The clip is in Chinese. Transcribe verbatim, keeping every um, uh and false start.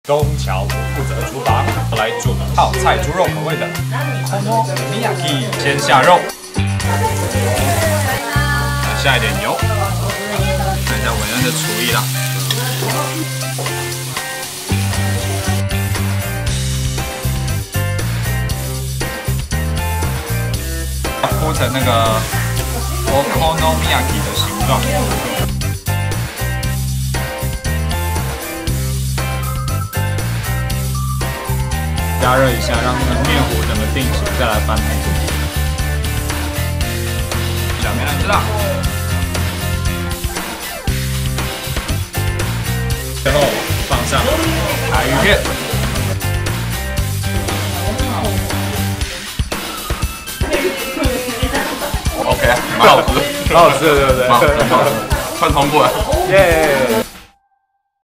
东桥我负责厨房，我来煮泡菜猪肉口味的 Okonomiyaki 先下肉，下一点油，看一下文恩的厨艺啦。铺成那个 Okonomiyaki 的形状。 加热一下，让那个面糊整个定型，再来翻面。小面来吃啦。最后放上海鱼片。OK， 蛮好吃， 蛮好吃的，对不对？ 蛮好吃，快通过了， 耶！